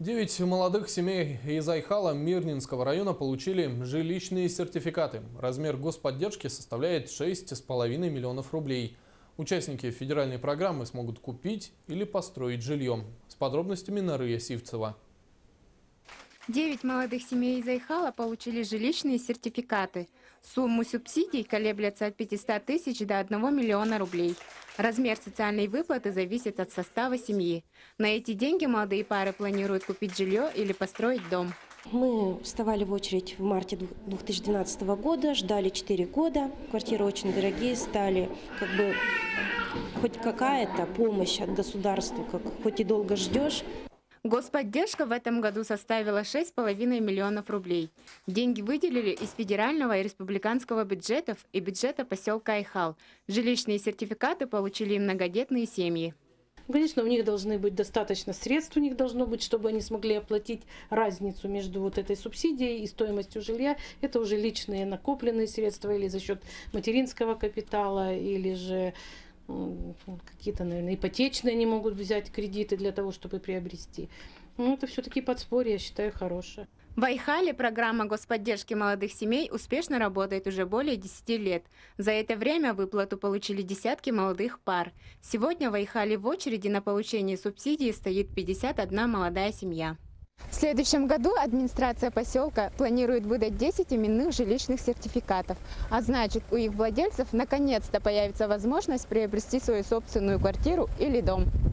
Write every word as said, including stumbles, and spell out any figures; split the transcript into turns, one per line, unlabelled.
Девять молодых семей из Айхала Мирнинского района получили жилищные сертификаты. Размер господдержки составляет шесть с половиной миллионов рублей. Участники федеральной программы смогут купить или построить жилье. С подробностями Нария Сивцева.
Девять молодых семей из Айхала получили жилищные сертификаты. Сумму субсидий колеблется от пятисот тысяч до одного миллиона рублей. Размер социальной выплаты зависит от состава семьи. На эти деньги молодые пары планируют купить жилье или построить дом.
Мы вставали в очередь в марте две тысячи двенадцатого года, ждали четыре года. Квартиры очень дорогие стали. Как бы хоть какая-то помощь от государства, как, хоть и долго ждешь.
Господдержка в этом году составила шесть с половиной миллионов рублей. Деньги выделили из федерального и республиканского бюджетов и бюджета поселка Айхал. Жилищные сертификаты получили и многодетные семьи.
Конечно, у них должны быть достаточно средств, у них должно быть, чтобы они смогли оплатить разницу между вот этой субсидией и стоимостью жилья. Это уже личные накопленные средства или за счет материнского капитала, или же какие-то, наверное, ипотечные они могут взять кредиты для того, чтобы приобрести. Ну, это все-таки подспорье, я считаю, хорошее.
В Айхале программа господдержки молодых семей успешно работает уже более десяти лет. За это время выплату получили десятки молодых пар. Сегодня в Айхале в очереди на получение субсидии стоит пятьдесят одна молодая семья. В следующем году администрация поселка планирует выдать десять именных жилищных сертификатов. А значит, у их владельцев наконец-то появится возможность приобрести свою собственную квартиру или дом.